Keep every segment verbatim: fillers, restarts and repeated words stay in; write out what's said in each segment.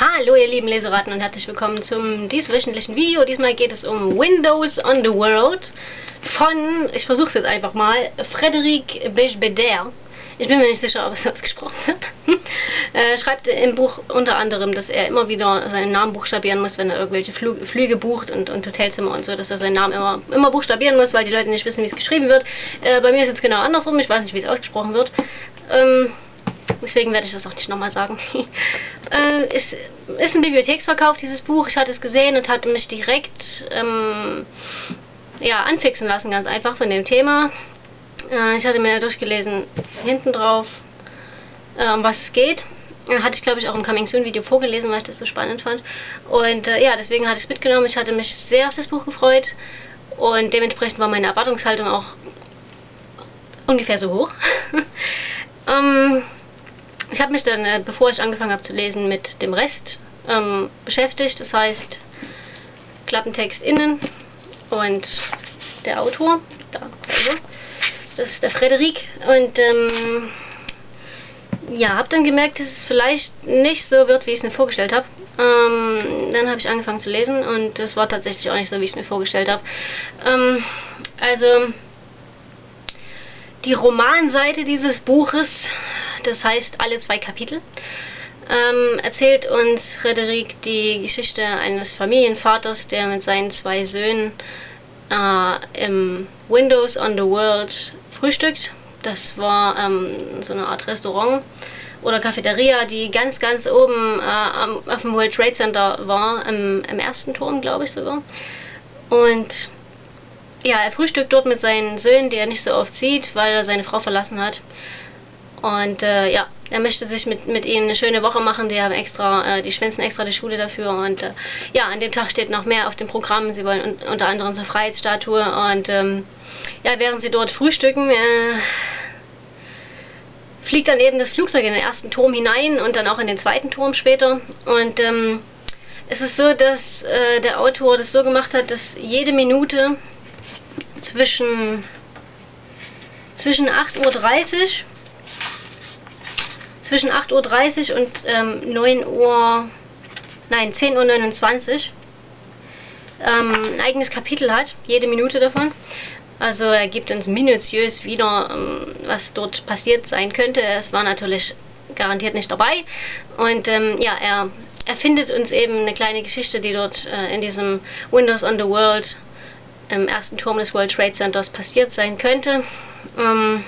Hallo ihr lieben Leseraten und herzlich willkommen zum dieswöchentlichen Video. Diesmal geht es um Windows on the World von, ich versuche es jetzt einfach mal, Frédéric Beigbeder. Ich bin mir nicht sicher, ob es ausgesprochen wird. Er schreibt im Buch unter anderem, dass er immer wieder seinen Namen buchstabieren muss, wenn er irgendwelche Flü Flüge bucht und, und Hotelzimmer und so, dass er seinen Namen immer, immer buchstabieren muss, weil die Leute nicht wissen, wie es geschrieben wird. Äh, bei mir ist es jetzt genau andersrum, ich weiß nicht, wie es ausgesprochen wird. Ähm, Deswegen werde ich das auch nicht nochmal sagen. äh, es ist ein Bibliotheksverkauf, dieses Buch. Ich hatte es gesehen und hatte mich direkt ähm, ja, anfixen lassen, ganz einfach von dem Thema. Äh, ich hatte mir durchgelesen, hinten drauf, äh, um was es geht. Äh, hatte ich, glaube ich, auch im Coming Soon Video vorgelesen, weil ich das so spannend fand. Und äh, ja, deswegen hatte ich es mitgenommen. Ich hatte mich sehr auf das Buch gefreut. Und dementsprechend war meine Erwartungshaltung auch ungefähr so hoch. ähm... Ich habe mich dann, äh, bevor ich angefangen habe zu lesen, mit dem Rest ähm, beschäftigt. Das heißt, Klappentext innen und der Autor, da, da das ist der Frédéric. Und ähm, ja, habe dann gemerkt, dass es vielleicht nicht so wird, wie ich es mir vorgestellt habe. Ähm, dann habe ich angefangen zu lesen und es war tatsächlich auch nicht so, wie ich es mir vorgestellt habe. Ähm, also die Romanseite dieses Buches, das heißt alle zwei Kapitel, ähm, erzählt uns Frédéric die Geschichte eines Familienvaters, der mit seinen zwei Söhnen äh, im Windows on the World frühstückt. Das war ähm, so eine Art Restaurant oder Cafeteria, die ganz, ganz oben äh, am, auf dem World Trade Center war, im, im ersten Turm, glaube ich sogar. Und ja, er frühstückt dort mit seinen Söhnen, die er nicht so oft sieht, weil er seine Frau verlassen hat. Und äh, ja, er möchte sich mit, mit ihnen eine schöne Woche machen. Die haben extra, äh, die schwänzen extra die Schule dafür. Und äh, ja, an dem Tag steht noch mehr auf dem Programm. Sie wollen un unter anderem zur Freiheitsstatue. Und ähm, ja, während sie dort frühstücken, äh, fliegt dann eben das Flugzeug in den ersten Turm hinein und dann auch in den zweiten Turm später. Und ähm, es ist so, dass äh, der Autor das so gemacht hat, dass jede Minute zwischen, zwischen acht Uhr dreißig zwischen acht Uhr dreißig und ähm, neun Uhr, nein, zehn Uhr neunundzwanzig ähm, ein eigenes Kapitel hat, jede Minute davon. Also er gibt uns minutiös wieder, ähm, was dort passiert sein könnte. Es war natürlich garantiert nicht dabei. Und ähm, ja, er erfindet uns eben eine kleine Geschichte, die dort äh, in diesem Windows on the World im ersten Turm des World Trade Centers passiert sein könnte. Ähm,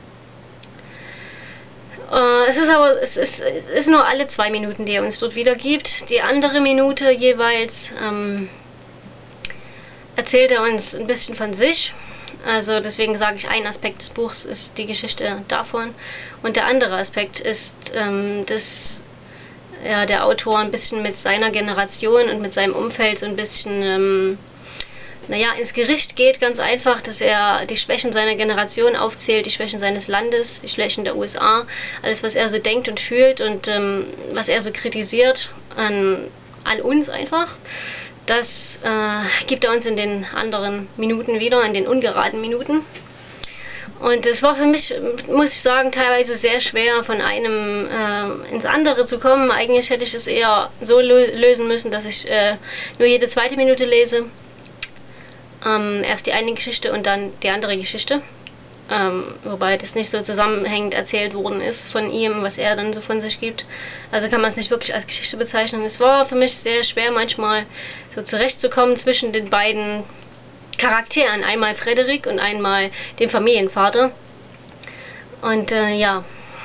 äh, es ist aber, es ist, es ist nur alle zwei Minuten, die er uns dort wiedergibt. Die andere Minute jeweils ähm, erzählt er uns ein bisschen von sich. Also deswegen sage ich, ein Aspekt des Buchs ist die Geschichte davon. Und der andere Aspekt ist, ähm, dass ja, der Autor ein bisschen mit seiner Generation und mit seinem Umfeld so ein bisschen ähm, naja, ins Gericht geht, ganz einfach, dass er die Schwächen seiner Generation aufzählt, die Schwächen seines Landes, die Schwächen der U S A, alles, was er so denkt und fühlt und ähm, was er so kritisiert an, an uns einfach. Das äh, gibt er uns in den anderen Minuten wieder, in den ungeraden Minuten. Und es war für mich, muss ich sagen, teilweise sehr schwer, von einem äh, ins andere zu kommen. Eigentlich hätte ich es eher so lö lösen müssen, dass ich äh, nur jede zweite Minute lese. Ähm, erst die eine Geschichte und dann die andere Geschichte. Ähm, wobei das nicht so zusammenhängend erzählt worden ist von ihm, was er dann so von sich gibt. Also kann man es nicht wirklich als Geschichte bezeichnen. Es war für mich sehr schwer manchmal so zurechtzukommen zwischen den beiden Charakteren. Einmal Frédéric und einmal dem Familienvater. Und äh, ja,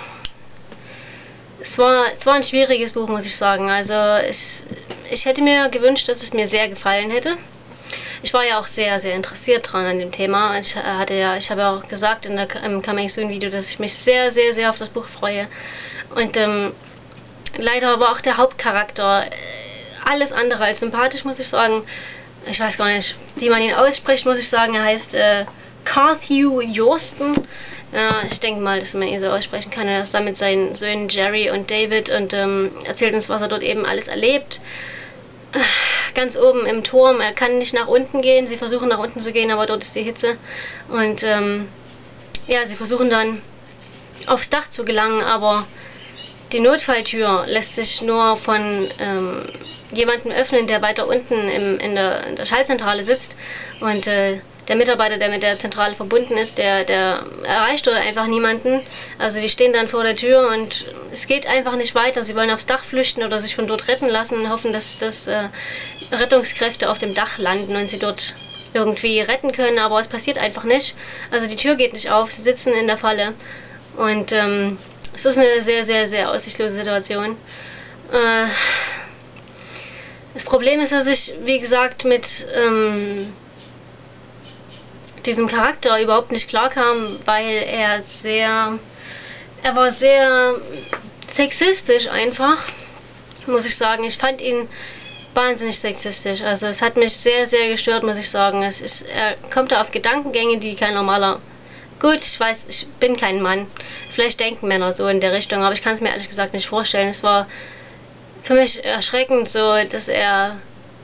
es war, es war ein schwieriges Buch, muss ich sagen. Also ich, ich hätte mir gewünscht, dass es mir sehr gefallen hätte. Ich war ja auch sehr, sehr interessiert dran an dem Thema. Ich hatte ja, ich habe ja auch gesagt in der, im Coming Soon Video, dass ich mich sehr, sehr, sehr auf das Buch freue. Und ähm, leider war auch der Hauptcharakter alles andere als sympathisch, muss ich sagen. Ich weiß gar nicht, wie man ihn ausspricht, muss ich sagen. Er heißt äh, Carthew Josten. Ja, ich denke mal, dass man ihn so aussprechen kann. Er ist da mit seinen Söhnen Jerry und David und ähm, erzählt uns, was er dort eben alles erlebt. Ganz oben im Turm, er kann nicht nach unten gehen, sie versuchen nach unten zu gehen, aber dort ist die Hitze. Und ähm, ja, sie versuchen dann aufs Dach zu gelangen, aber die Notfalltür lässt sich nur von ähm, jemandem öffnen, der weiter unten im, in, der, in der Schaltzentrale sitzt. Und äh, der Mitarbeiter, der mit der Zentrale verbunden ist, der, der erreicht dort einfach niemanden. Also die stehen dann vor der Tür und es geht einfach nicht weiter. Sie wollen aufs Dach flüchten oder sich von dort retten lassen und hoffen, dass, dass äh, Rettungskräfte auf dem Dach landen und sie dort irgendwie retten können, aber es passiert einfach nicht. Also die Tür geht nicht auf, sie sitzen in der Falle und ähm, es ist eine sehr, sehr, sehr aussichtslose Situation. Äh, das Problem ist, dass ich, wie gesagt, mit ähm, diesem Charakter überhaupt nicht klarkam, weil er sehr, er war sehr sexistisch einfach, muss ich sagen. Ich fand ihn wahnsinnig sexistisch. Also es hat mich sehr, sehr gestört, muss ich sagen. Es ist, er kommt da auf Gedankengänge, die kein normaler... Gut, ich weiß, ich bin kein Mann. Vielleicht denken Männer so in der Richtung, aber ich kann es mir ehrlich gesagt nicht vorstellen. Es war für mich erschreckend so, dass er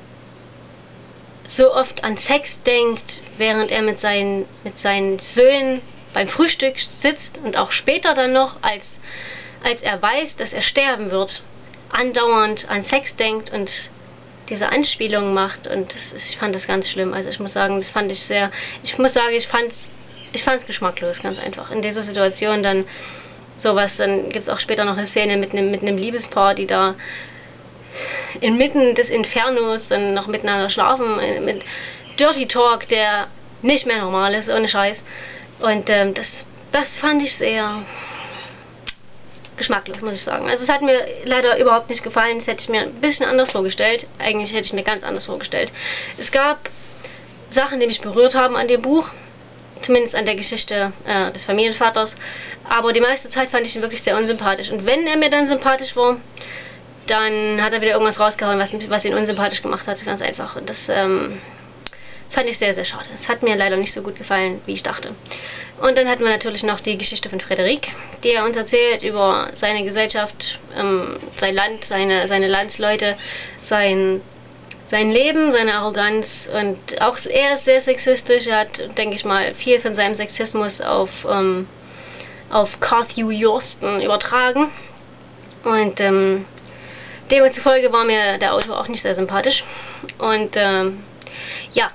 so oft an Sex denkt, während er mit seinen, mit seinen Söhnen beim Frühstück sitzt und auch später dann noch, als, als er weiß, dass er sterben wird, andauernd an Sex denkt und diese Anspielungen macht, und das ist, ich fand das ganz schlimm. Also ich muss sagen, das fand ich sehr, ich muss sagen, ich fand's, ich fand's geschmacklos, ganz einfach. In dieser Situation dann sowas, dann gibt es auch später noch eine Szene mit einem mit einem Liebespaar, die da inmitten des Infernos dann noch miteinander schlafen, mit Dirty Talk, der nicht mehr normal ist, ohne Scheiß. Und ähm, das, das fand ich sehr geschmacklos, muss ich sagen. Also es hat mir leider überhaupt nicht gefallen. Das hätte ich mir ein bisschen anders vorgestellt. Eigentlich hätte ich mir ganz anders vorgestellt. Es gab Sachen, die mich berührt haben an dem Buch. Zumindest an der Geschichte äh, des Familienvaters. Aber die meiste Zeit fand ich ihn wirklich sehr unsympathisch. Und wenn er mir dann sympathisch war, dann hat er wieder irgendwas rausgehauen, was, was ihn unsympathisch gemacht hat. Ganz einfach. Und das ähm, fand ich sehr, sehr schade. Es hat mir leider nicht so gut gefallen, wie ich dachte. Und dann hatten wir natürlich noch die Geschichte von Frederic, die er uns erzählt über seine Gesellschaft, ähm, sein Land, seine, seine Landsleute, sein, sein Leben, seine Arroganz. Und auch er ist sehr sexistisch. Er hat, denke ich mal, viel von seinem Sexismus auf, ähm, auf Carthew Josten übertragen. Und ähm, demzufolge war mir der Autor auch nicht sehr sympathisch. Und ähm, ja,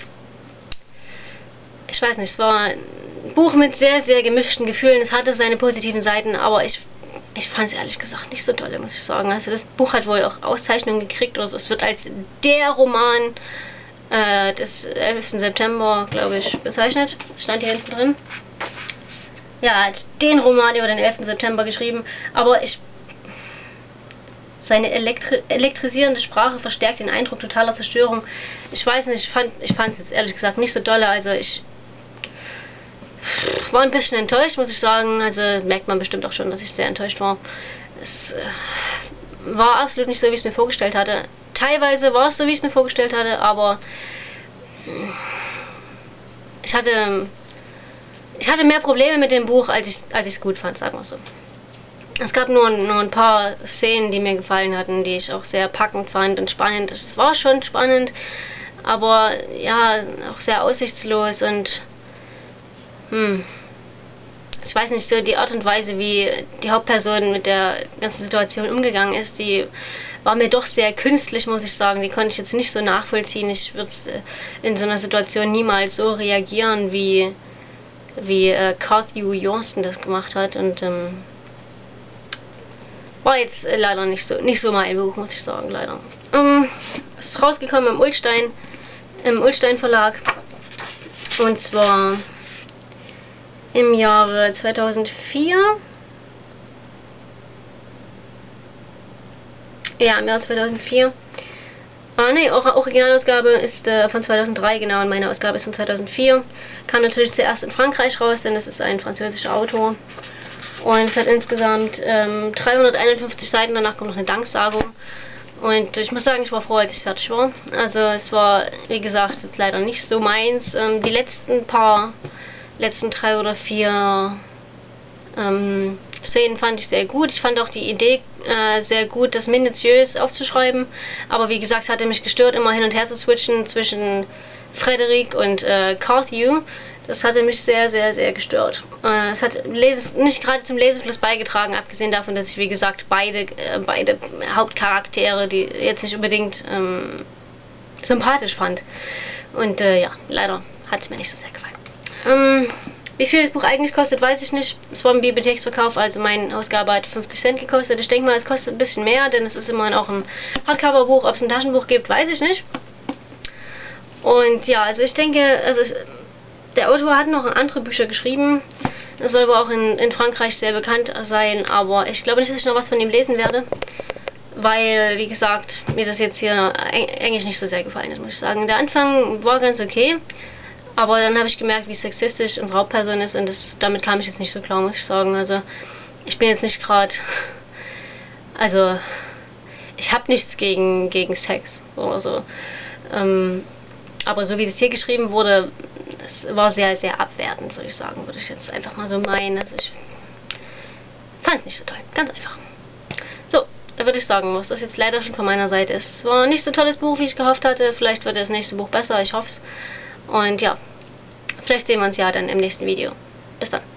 ich weiß nicht, es war ein Buch mit sehr, sehr gemischten Gefühlen. Es hatte seine positiven Seiten, aber ich, ich fand es ehrlich gesagt nicht so dolle, muss ich sagen. Also das Buch hat wohl auch Auszeichnungen gekriegt oder so. Es wird als der Roman äh, des elften September, glaube ich, bezeichnet. Das stand hier hinten drin. Ja, als den Roman über den elften September geschrieben, aber ich seine elektri elektrisierende Sprache verstärkt den Eindruck totaler Zerstörung. Ich weiß nicht, ich fand ich fand es jetzt ehrlich gesagt nicht so dolle. Also ich war ein bisschen enttäuscht, muss ich sagen. Also merkt man bestimmt auch schon, dass ich sehr enttäuscht war. Es äh, war absolut nicht so, wie ich es mir vorgestellt hatte. Teilweise war es so, wie ich es mir vorgestellt hatte, aber ich hatte ich hatte mehr Probleme mit dem Buch, als ich als ich es gut fand, sagen wir so. Es gab nur, nur ein paar Szenen, die mir gefallen hatten, die ich auch sehr packend fand und spannend. Es war schon spannend, aber ja, auch sehr aussichtslos und hm, ich weiß nicht, so die Art und Weise, wie die Hauptperson mit der ganzen Situation umgegangen ist, die war mir doch sehr künstlich, muss ich sagen. Die konnte ich jetzt nicht so nachvollziehen. Ich würde in so einer Situation niemals so reagieren, wie, wie äh, Carthew Josten das gemacht hat. Und ähm, war jetzt äh, leider nicht so nicht so mein Buch, muss ich sagen, leider. Ähm, es ist rausgekommen im Ullstein, im Ullstein Verlag. Und zwar im Jahre zweitausendvier. Ja, im Jahr zweitausendvier. Ah ne, Originalausgabe ist äh, von zweitausenddrei, genau, und meine Ausgabe ist von zweitausendvier. Kam natürlich zuerst in Frankreich raus, denn es ist ein französischer Autor. Und es hat insgesamt ähm, dreihunderteinundfünfzig Seiten, danach kommt noch eine Danksagung. Und ich muss sagen, ich war froh, als ich fertig war. Also es war, wie gesagt, jetzt leider nicht so meins. Ähm, die letzten paar, letzten drei oder vier ähm, Szenen fand ich sehr gut. Ich fand auch die Idee äh, sehr gut, das minutiös aufzuschreiben. Aber wie gesagt, hatte mich gestört, immer hin und her zu switchen zwischen Frederic und äh, Carthew. Das hatte mich sehr, sehr, sehr gestört. Äh, es hat Lese, nicht gerade zum Lesefluss beigetragen, abgesehen davon, dass ich, wie gesagt, beide, äh, beide Hauptcharaktere, die jetzt nicht unbedingt ähm, sympathisch fand. Und äh, ja, leider hat es mir nicht so sehr gefallen. Ähm, wie viel das Buch eigentlich kostet, weiß ich nicht. Es war im Bibliotheksverkauf, also meine Ausgabe hat fünfzig Cent gekostet. Ich denke mal, es kostet ein bisschen mehr, denn es ist immerhin auch ein Hardcover-Buch. Ob es ein Taschenbuch gibt, weiß ich nicht. Und ja, also ich denke, also es, der Autor hat noch andere Bücher geschrieben. Das soll wohl auch in, in Frankreich sehr bekannt sein, aber ich glaube nicht, dass ich noch was von ihm lesen werde. Weil, wie gesagt, mir das jetzt hier Englisch nicht so sehr gefallen hat, muss ich sagen. Der Anfang war ganz okay, aber dann habe ich gemerkt, wie sexistisch unsere Hauptperson ist und das, damit kam ich jetzt nicht so klar, muss ich sagen. Also, ich bin jetzt nicht gerade, also, ich habe nichts gegen, gegen Sex oder so. Ähm, aber so wie das hier geschrieben wurde, das war sehr, sehr abwertend, würde ich sagen, würde ich jetzt einfach mal so meinen. Also, ich fand es nicht so toll, ganz einfach. So. Da würde ich sagen, was das jetzt leider schon von meiner Seite ist. Es war nicht so tolles Buch, wie ich gehofft hatte. Vielleicht wird das nächste Buch besser, ich hoffe es. Und ja, vielleicht sehen wir uns ja dann im nächsten Video. Bis dann.